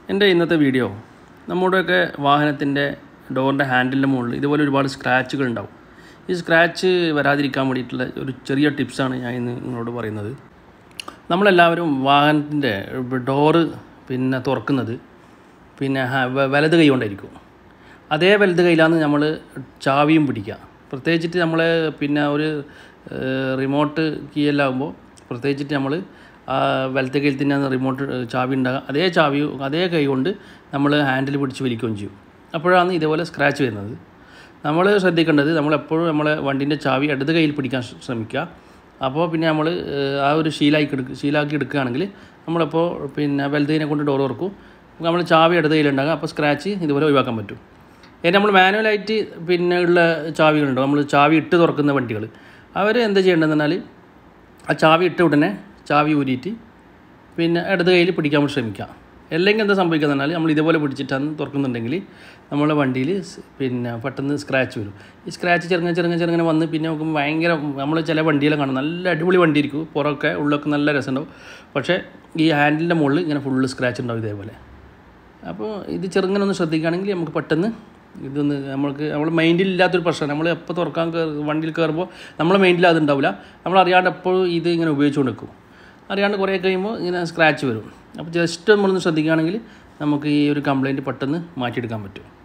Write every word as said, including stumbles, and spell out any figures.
എൻ്റെ ഇന്നത്തെ വീഡിയോ നമ്മുടെയൊക്കെ വാഹനത്തിൻ്റെ ഡോറിൻ്റെ ഹാൻഡിലിൻ്റെ മുകളിൽ ഇതുപോലെ ഒരുപാട് സ്ക്രാച്ചുകൾ ഉണ്ടാവും. ഈ സ്ക്രാച്ച് വരാതിരിക്കാൻ വേണ്ടിയിട്ടുള്ള ഒരു ചെറിയ ടിപ്സാണ് ഞാൻ ഇന്ന് നിങ്ങളോട് പറയുന്നത്. നമ്മളെല്ലാവരും വാഹനത്തിൻ്റെ ഡോറ് പിന്നെ തുറക്കുന്നത് പിന്നെ വലത് കൈ കൊണ്ടായിരിക്കും. അതേ വലത് കൈയിലാണ് നമ്മൾ ചാവിയും പിടിക്കുക. പ്രത്യേകിച്ചിട്ട് നമ്മൾ പിന്നെ ഒരു റിമോട്ട് കീയെല്ലാം ആകുമ്പോൾ പ്രത്യേകിച്ചിട്ട് നമ്മൾ വലത്തെ കയ്യിൽ തന്നെയാണ് റിമോട്ട് ചാവി ഉണ്ടാകുക. അതേ ചാവി അതേ കൈ കൊണ്ട് നമ്മൾ ഹാൻഡിൽ പിടിച്ച് വലിക്കുകയും ചെയ്യും. അപ്പോഴാണ് ഇതേപോലെ സ്ക്രാച്ച് വരുന്നത്. നമ്മൾ ശ്രദ്ധിക്കേണ്ടത് നമ്മളെപ്പോഴും നമ്മളെ വണ്ടീൻ്റെ ചാവി ഇടത് കയ്യിൽ പിടിക്കാൻ ശ്രമിക്കുക. അപ്പോൾ പിന്നെ നമ്മൾ ആ ഒരു ശീലാക്കി എടുക്കുക ശീലാക്കി എടുക്കുകയാണെങ്കിൽ നമ്മളപ്പോൾ പിന്നെ വലത് കൈനെ കൊണ്ട് ഡോർ തുറക്കും. നമ്മൾ ചാവി ഇടത് കയ്യിലുണ്ടാകും. അപ്പോൾ സ്ക്രാച്ച് ഇതുപോലെ ഒഴിവാക്കാൻ പറ്റും. ഇനി നമ്മൾ മാനുവലായിട്ട് പിന്നെ ഉള്ള ചാവികളുണ്ടോ, നമ്മൾ ചാവി ഇട്ട് തുറക്കുന്ന വണ്ടികൾ, അവർ എന്താ ചെയ്യേണ്ടതെന്ന് പറഞ്ഞാൽ ആ ചാവി ഇട്ട ഉടനെ ചാവി ഊരിയിട്ട് പിന്നെ ഇടത് കയ്യിൽ പിടിക്കാൻ വേണ്ടി ശ്രമിക്കുക. അല്ലെങ്കിൽ എന്താ സംഭവിക്കുക എന്ന് പറഞ്ഞാൽ നമ്മൾ ഇതേപോലെ പിടിച്ചിട്ടാണ് തുറക്കുന്നുണ്ടെങ്കിൽ നമ്മളെ വണ്ടിയിൽ പിന്നെ പെട്ടെന്ന് സ്ക്രാച്ച് വരും. ഈ സ്ക്രാച്ച് ചെറുങ്ങനെ ചെറുങ്ങനെ ചെറുങ്ങനെ വന്ന് പിന്നെ നോക്കുമ്പോൾ ഭയങ്കര നമ്മൾ ചില വണ്ടിയെല്ലാം കാണും, നല്ല അടിപൊളി വണ്ടി ആയിരിക്കും, പുറമൊക്കെ ഉള്ളൊക്കെ നല്ല രസമുണ്ടാവും. പക്ഷേ ഈ ഹാൻഡിലിൻ്റെ മുകളിൽ ഇങ്ങനെ ഫുള്ള് സ്ക്രാച്ച് ഉണ്ടാവും ഇതേപോലെ. അപ്പോൾ ഇത് ചെറുങ്ങനെ ഒന്ന് ശ്രദ്ധിക്കുകയാണെങ്കിൽ നമുക്ക് പെട്ടെന്ന് ഇതൊന്ന് നമ്മൾക്ക് നമ്മൾ മൈൻഡിൽ ഇല്ലാത്തൊരു പ്രശ്നം. നമ്മൾ എപ്പോൾ തുറക്കാൻ വണ്ടിയിൽ കയറുമ്പോൾ നമ്മളെ മൈൻഡിൽ അതുണ്ടാവില്ല, നമ്മളറിയാണ്ട് എപ്പോഴും ഇത് ഇങ്ങനെ ഉപയോഗിച്ചുകൊണ്ട് നിൽക്കും. അറിയാണ്ട് കുറേ കഴിയുമ്പോൾ ഇങ്ങനെ സ്ക്രാച്ച് വരും. അപ്പോൾ ജസ്റ്റ് നമ്മളൊന്ന് ശ്രദ്ധിക്കുകയാണെങ്കിൽ നമുക്ക് ഈ ഒരു കംപ്ലയിൻറ്റ് പെട്ടെന്ന് മാറ്റിയെടുക്കാൻ പറ്റും.